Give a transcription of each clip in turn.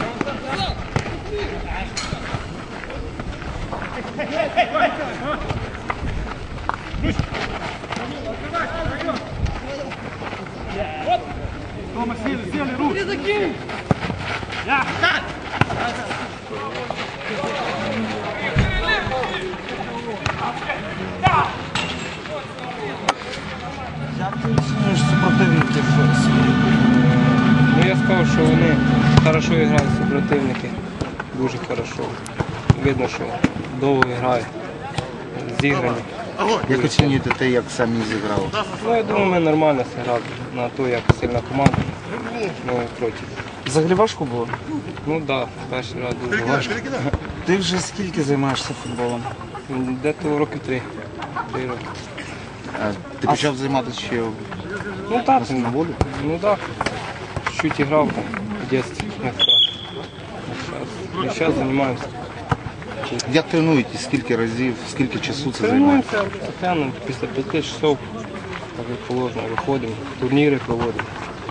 Тома, сели, руки. Як ти оцінюєш супротивників своїх? Ну, я сказав, що вони хорошо грають, супротивники. Дуже хорошо. Видно, що довго грають, зіграні. Як оцінюєте те, як самі зіграли? Ну, я думаю, ми нормально зіграли на те, як сильна команда. Ну, проти. Взагалі важко було? Ну так, да, перший раз дуже важко. Ти вже скільки займаєшся футболом? Десь років 3. 3 роки. Ти почав займатися ще Ну так, на волі? ну так. Чуть грав там в дитинстві, як кажуть. І зараз займаємося. Як тренуєтесь? Скільки разів, скільки часу це займає? Тренуємося постійно, після 5 часов, так як положено, виходимо, турніри проводимо.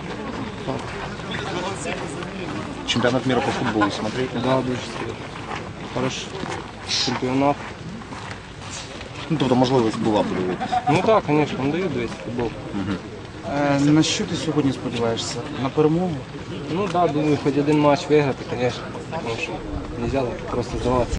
Чемпіонат мира по футболу смотрите? Да, дуже сильно. Хороший чемпіонат. Ну, тобто можливість була подивитися. Ну так, звісно, не дають дивитися футбол. На що ти сьогодні сподіваєшся? На перемогу? Ну так, да, думаю, хоч один матч виграти, звісно, тому що не можна просто здаватися.